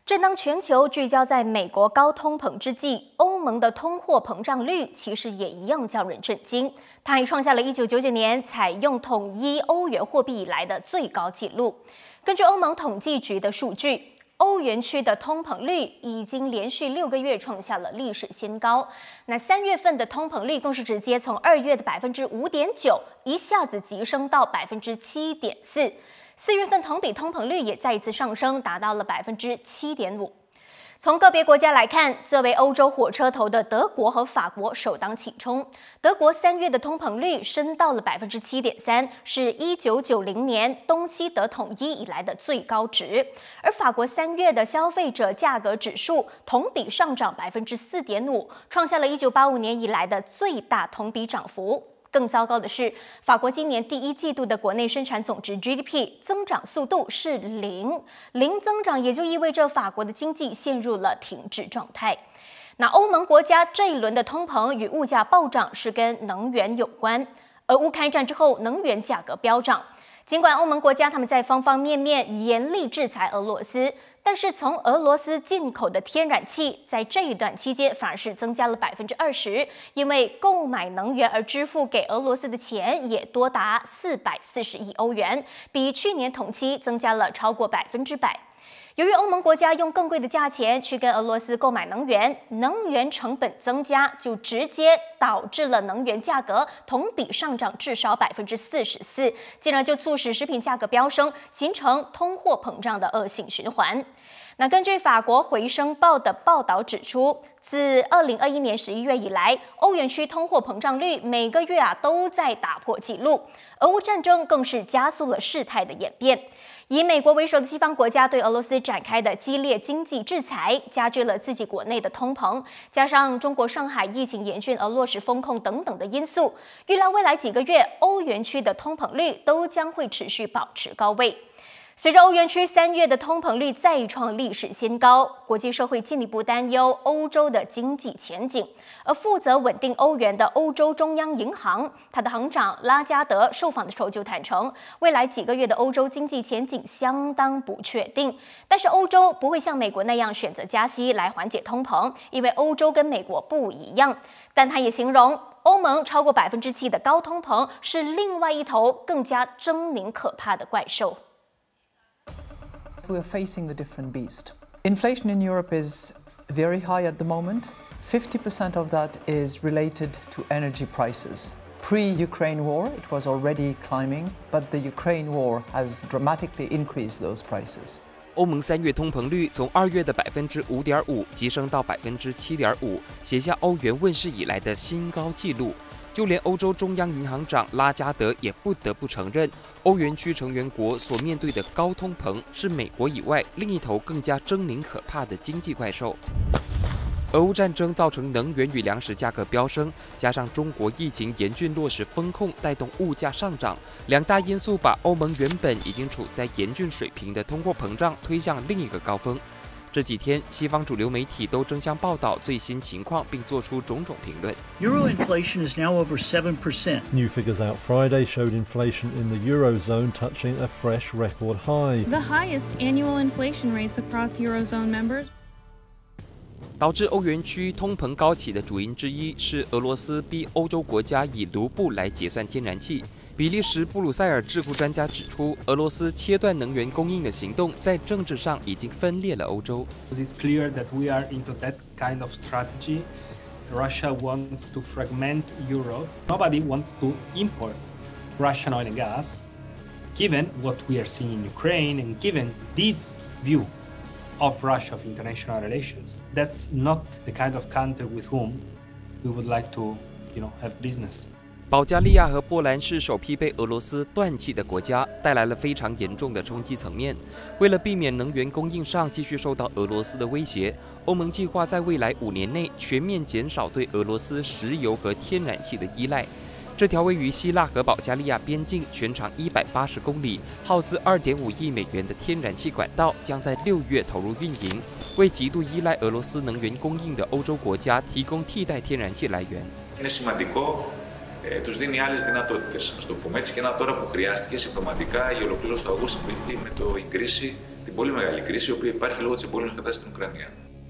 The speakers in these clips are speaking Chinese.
正当全球聚焦在美国高通膨之际，欧盟的通货膨胀率其实也一样叫人震惊。它还创下了1999年采用统一欧元货币以来的最高纪录。根据欧盟统计局的数据，欧元区的通膨率已经连续6个月创下了历史新高。那3月份的通膨率更是直接从2月的5.9%一下子急升到7.4%。4月份同比通膨率也再一次上升，达到了7.5%。从个别国家来看，作为欧洲火车头的德国和法国首当其冲。德国3月的通膨率升到了7.3%，是1990年东西德统一以来的最高值。而法国3月的消费者价格指数同比上涨4.5%，创下了1985年以来的最大同比涨幅。更糟糕的是，法国今年第1季度的国内生产总值 GDP 增长速度是零增长，也就意味着法国的经济陷入了停滞状态。那欧盟国家这一轮的通膨与物价暴涨是跟能源有关，俄乌开战之后，能源价格飙涨。尽管欧盟国家他们在方方面面严厉制裁俄罗斯，但是从俄罗斯进口的天然气在这一段期间反而是增加了20%，因为购买能源而支付给俄罗斯的钱也多达440亿欧元，比去年同期增加了超过100%。由于欧盟国家用更贵的价钱去跟俄罗斯购买能源，能源成本增加，就直接导致了能源价格同比上涨至少44%，进而就促使食品价格飙升，形成通货膨胀的恶性循环。那根据法国回声报的报道指出，自2021年11月以来，欧元区通货膨胀率每个月都在打破纪录，俄乌战争更是加速了事态的演变。以美国为首的西方国家对俄罗斯展开的激烈经济制裁，加剧了自己国内的通膨，加上中国上海疫情严峻而落实封控等等的因素，预料未来几个月欧元区的通膨率都将会持续保持高位。随着欧元区3月的通膨率再创历史新高，国际社会进一步担忧欧洲的经济前景。而负责稳定欧元的欧洲中央银行，它的行长拉加德受访的时候就坦诚，未来几个月的欧洲经济前景相当不确定。但是欧洲不会像美国那样选择加息来缓解通膨，因为欧洲跟美国不一样。但他也形容，欧盟超过7%的高通膨是另外一头更加狰狞可怕的怪兽。 We're facing a different beast. Inflation in Europe is very high at the moment. 50% of that is related to energy prices. Pre-Ukraine war, it was already climbing, but the Ukraine war has dramatically increased those prices. 欧盟3月通膨率从2月的5.5%急升到7.5%，写下欧元问世以来的新高纪录。就连欧洲中央银行长拉加德也不得不承认，欧元区成员国所面对的高通膨是美国以外另一头更加狰狞可怕的经济怪兽。俄乌战争造成能源与粮食价格飙升，加上中国疫情严峻落实封控，带动物价上涨，两大因素把欧盟原本已经处在严峻水平的通货膨胀推向另一个高峰。这几天，西方主流媒体都争相报道最新情况，并做出种种评论。 Euro inflation is now over 7%. New figures out Friday showed inflation in the Eurozone touching a fresh record high. The highest annual inflation rates across Eurozone members. 导致欧元区通膨高企的主因之一是俄罗斯逼欧洲国家以卢布来结算天然气。比利时布鲁塞尔智库专家指出，俄罗斯切断能源供应的行动在政治上已经分裂了欧洲。 It's clear that we are into that kind of strategy. Russia wants to fragment Europe. Nobody wants to import Russian oil and gas. Given what we are seeing in Ukraine and given this view of Russia of international relations, that's not the kind of country with whom we would like to, have business. 保加利亚和波兰是首批被俄罗斯断气的国家，带来了非常严重的冲击层面。为了避免能源供应上继续受到俄罗斯的威胁，欧盟计划在未来5年内全面减少对俄罗斯石油和天然气的依赖。这条位于希腊和保加利亚边境、全长180公里、耗资2.5亿美元的天然气管道将在6月投入运营，为极度依赖俄罗斯能源供应的欧洲国家提供替代天然气来源。 Τους δίνει άλλες δυνατότητες, ας το πούμε έτσι, και τώρα που χρειάστηκε συμπτωματικά η ολοκλήρωση του αγώνα συμπληθεί με την κρίση την πολύ μεγάλη κρίση, η οποία υπάρχει λόγω της εμπόλεμης κατάστασης στην Ουκρανία.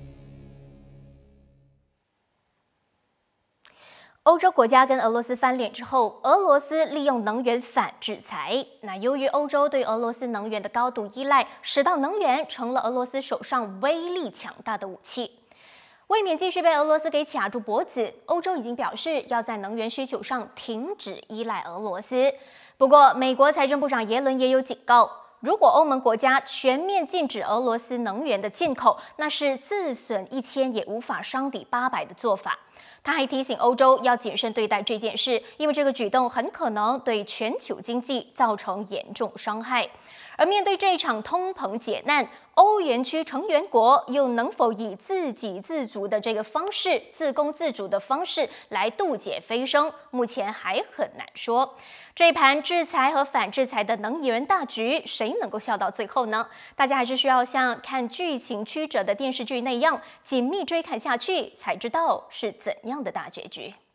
欧洲国家跟俄罗斯翻脸之后，俄罗斯利用能源反制裁。那由于欧洲对俄罗斯能源的高度依赖，使到能源成了俄罗斯手上威力强大的武器。为免继续被俄罗斯给卡住脖子，欧洲已经表示要在能源需求上停止依赖俄罗斯。不过，美国财政部长耶伦也有警告。 如果欧盟国家全面禁止俄罗斯能源的进口，那是自损1000也无法伤敌800的做法。他还提醒欧洲要谨慎对待这件事，因为这个举动很可能对全球经济造成严重伤害。而面对这场通膨解难，欧元区成员国又能否以自给自足的这个方式、自供自主的方式来渡劫飞升，目前还很难说。这一盘制裁和反制裁的能源大局，谁能够笑到最后呢？大家还是需要像看剧情曲折的电视剧那样，紧密追看下去，才知道是怎样的大结局。